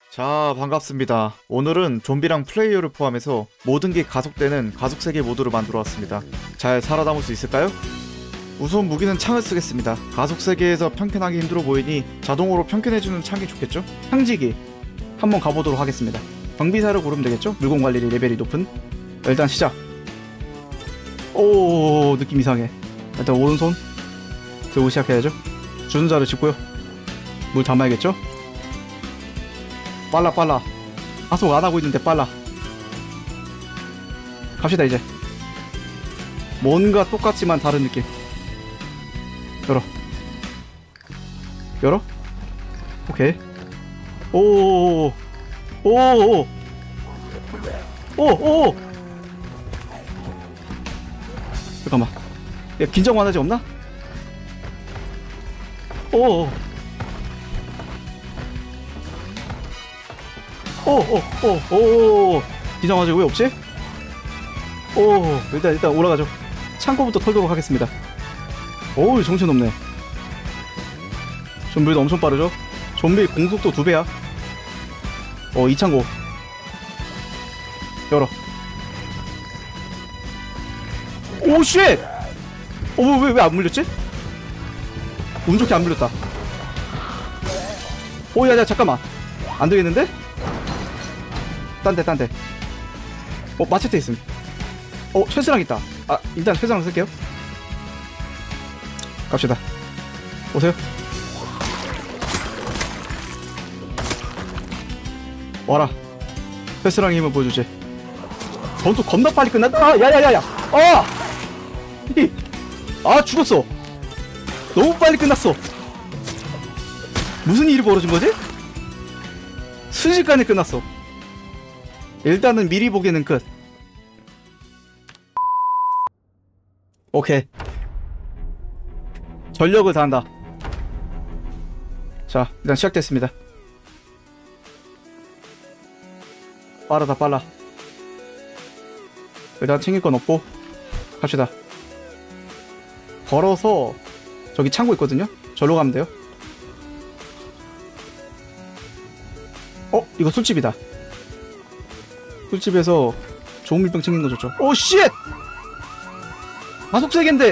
자, 반갑습니다. 오늘은 좀비랑 플레이어를 포함해서 모든 게 가속되는 가속세계 모드를 만들어 왔습니다. 잘 살아남을 수 있을까요? 우선 무기는 창을 쓰겠습니다. 가속세계에서 평캔하기 힘들어 보이니 자동으로 평캔해주는 창이 좋겠죠? 창지기 한번 가보도록 하겠습니다. 경비사를 고르면 되겠죠? 물건관리 레벨이 높은. 일단 시작. 오, 느낌 이상해. 일단 오른손 들고 시작해야죠. 주전자를 짚고요. 물 담아야겠죠? 빨라 가속 안하고 있는데 빨라. 갑시다. 이제 뭔가 똑같지만 다른 느낌. 열어. 오케이. 오오오오 잠깐만. 야, 긴장 완화제 없나? 오오 긴장 완화제 왜 없지? 오, 일단 올라가죠. 창고부터 털도록 하겠습니다. 오우, 정신없네. 좀비도 엄청 빠르죠? 좀비 공속도 2배야. 이 창고 열어. 오 쉣! 왜 안 물렸지? 운 좋게 안 물렸다. 야 잠깐만, 안 되겠는데? 딴데 마체테 있음. 쇠스랑 있다. 일단 쇠스랑 쓸게요. 갑시다. 오세요. 와라. 쇠스랑 힘을 보여주지. 전투 겁나 빨리 끝났다. 야야야야. 죽었어. 너무 빨리 끝났어. 무슨 일이 벌어진 거지? 순식간에 끝났어. 일단은 미리 보기는 끝. 오케이. 전력을 다한다. 자, 일단 시작됐습니다. 빨라. 일단 챙길 건 없고 갑시다. 걸어서 저기 창고 있거든요? 절로 가면 돼요. 이거 술집이다. 술집에서 좋은 물병 챙긴 거 좋죠. 오 쉣! 가속세계인데.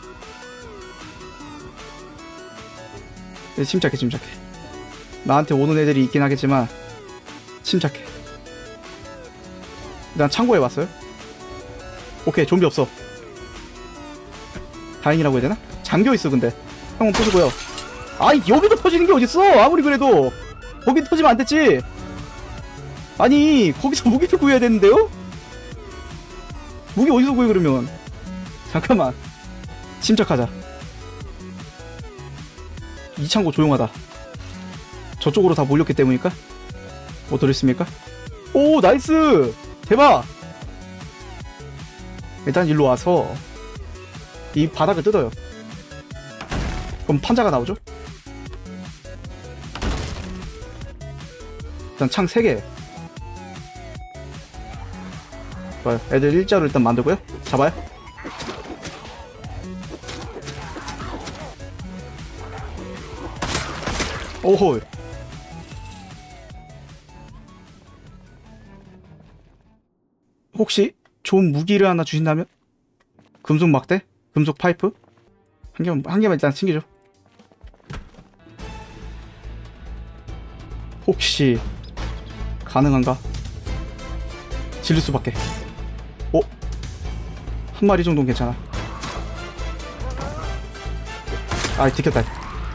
침착해. 나한테 오는 애들이 있긴 하겠지만 침착해. 일단 창고에 왔어요. 오케이, 좀비 없어. 다행이라고 해야 되나? 잠겨있어. 근데 형은 부수고요. 여기도 터지는 게 어딨어. 아무리 그래도 거기 터지면 안 됐지. 아니, 거기서 무기를 구해야 되는데요? 무기 어디서 구해 그러면. 잠깐만, 침착하자. 이 창고 조용하다. 저쪽으로 다 몰렸기 때문일까? 뭐 들어있습니까? 오, 나이스! 대박! 일단 일로 와서 이 바닥을 뜯어요. 그럼 판자가 나오죠? 일단 창 3개. 좋아요. 애들 일자로 일단 만들고요. 잡아요. 오호. 혹시 좋은 무기를 하나 주신다면? 금속 막대? 금속 파이프? 한 개만 일단 챙기죠. 혹시 가능한가? 질릴 수밖에. 한 마리 정도는 괜찮아. 들켰다.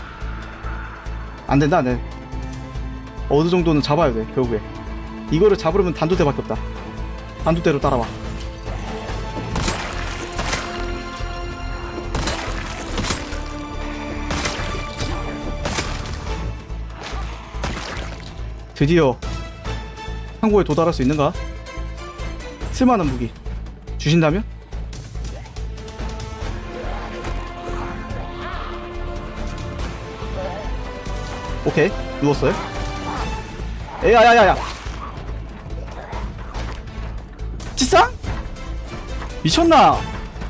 안 된다. 어느 정도는 잡아야 돼, 결국에. 이거를 잡으려면 단두대밖에 없다. 단두대로 따라와. 드디어 창고에 도달할 수 있는가? 쓸만한 무기 주신다면? 오케이, 누웠어요. 야야야야, 지상? 미쳤나?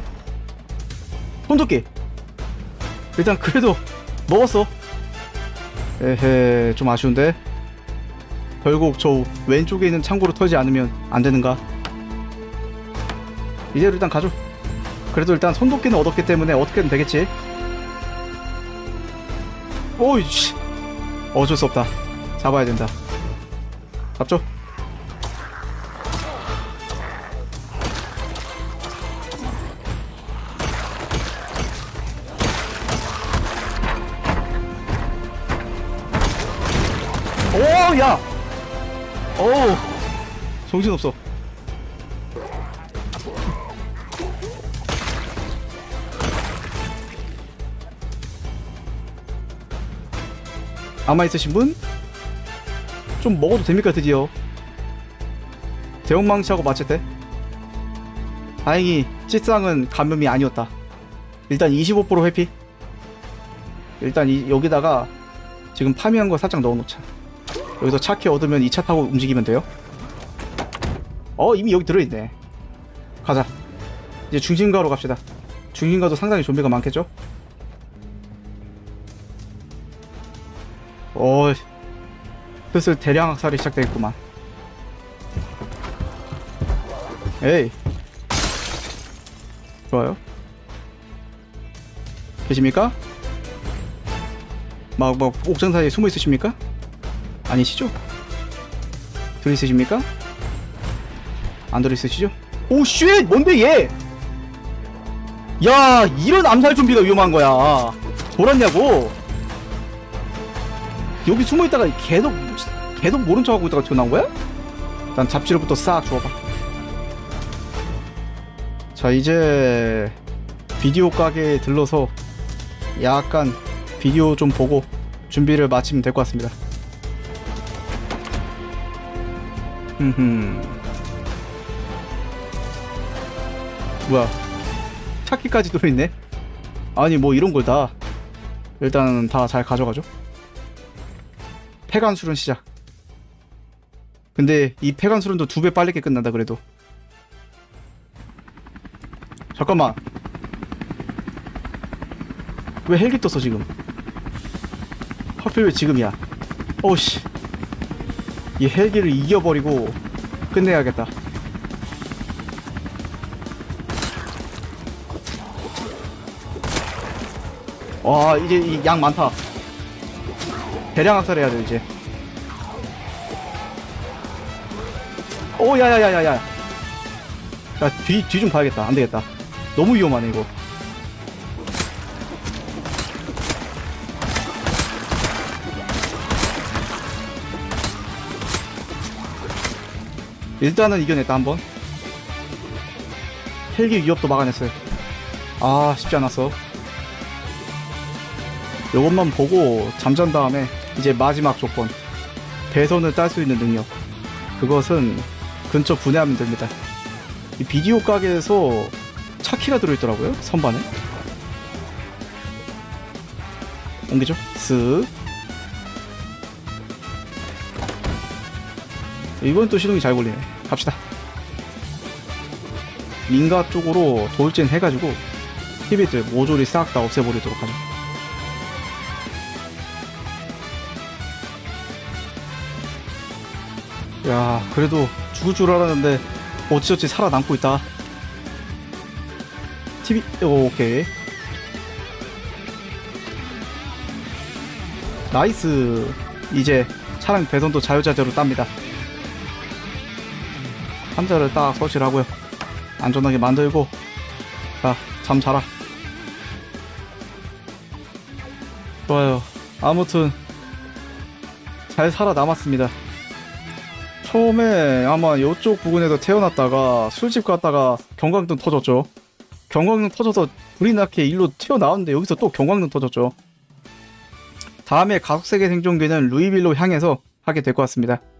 손도끼. 일단 그래도 먹었어. 에헤, 좀 아쉬운데. 결국 저 왼쪽에 있는 창고로 털지 않으면 안 되는가? 이대로 일단 가죠. 그래도 일단 손도끼는 얻었기 때문에 어떻게든 되겠지. 오이씨, 어쩔 수 없다. 잡아야 된다. 잡죠. 오, 야! 어우, 정신없어. 아마 있으신 분? 좀 먹어도 됩니까 드디어. 대형망치하고 마체테. 다행히 찌쌍은 감염이 아니었다. 일단 25% 회피. 일단 여기다가 지금 파밍한 거 살짝 넣어놓자. 여기서 차키 얻으면 2차 타고 움직이면 돼요. 이미 여기 들어있네. 가자. 이제 중심가로 갑시다. 중심가도 상당히 좀비가 많겠죠? 슬슬 대량 학살이 시작되겠구만. 에이, 좋아요. 계십니까? 막 옥상 사이에 숨어 있으십니까? 아니시죠? 들어있으십니까? 안 들어있으시죠? 오 쉣! 뭔데 얘! 야, 이런 암살 좀비가 위험한 거야. 돌았냐고? 여기 숨어있다가 계속 모른 척하고 있다가 튀어나온 거야? 일단 잡지로부터 싹 주워봐. 자, 이제 비디오 가게에 들러서 약간 비디오 좀 보고 준비를 마치면 될 것 같습니다. 뭐야, 차키까지 들어있네? 아니 뭐 이런걸 다 일단 다 잘 가져가죠. 폐관수련 시작. 근데 이 폐관수련도 2배 빠르게 끝난다. 그래도 잠깐만, 왜 헬기 떴어 지금? 하필 왜 지금이야? 오씨, 이 헬기를 이겨버리고 끝내야겠다. 와, 이제 이 양 많다. 대량 학살해야 돼 이제. 오, 야야야야야. 야, 뒤 좀 봐야겠다. 안 되겠다. 너무 위험하네 이거. 일단은 이겨냈다 한번. 헬기 위협도 막아냈어요. 아, 쉽지 않았어. 요것만 보고 잠잔 다음에 이제 마지막 조건, 배선을 딸 수 있는 능력. 그것은 근처 분해하면 됩니다. 이 비디오 가게에서 차키가 들어있더라고요, 선반에. 옮기죠. 쓱. 이건 또 시동이 잘 걸리네. 갑시다. 민가 쪽으로 돌진 해가지고 히비들 모조리 싹 다 없애버리도록 하죠. 야, 그래도 죽을 줄 알았는데 어찌저찌 살아남고 있다. TV, 오케이. 나이스. 이제 차량 배선도 자유자재로 땁니다. 환자를 딱 설치를 하고요. 안전하게 만들고. 자, 잠 자라. 좋아요. 아무튼 잘 살아남았습니다. 처음에 아마 이쪽 부근에서 태어났다가 술집 갔다가 경광등 터졌죠. 경광등 터져서 불이 나게 일로 튀어나왔는데 여기서 또 경광등 터졌죠. 다음에 가속세계 생존기는 루이빌로 향해서 하게 될 것 같습니다.